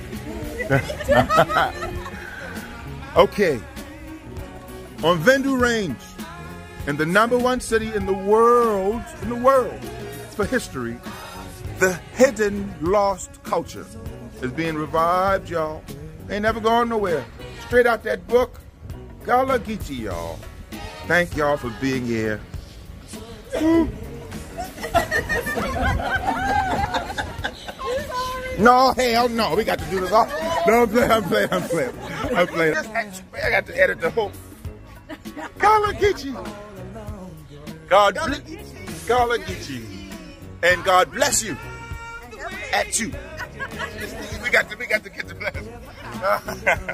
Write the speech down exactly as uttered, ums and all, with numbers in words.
Okay. On Vendu Range, in the number one city in the world, in the world, for history, the hidden lost culture is being revived, y'all. Ain't never going nowhere. Straight out that book, Gullah Geechee, y'all. Thank y'all for being here. No, hell no. We got to do this all. No, I'm playing, I'm playing, I'm playing. I'm playing. I got to edit the whole. Gullah Geechee. God bless Gullah Geechee. And God bless you. At you. We got to, we got to get the blessing.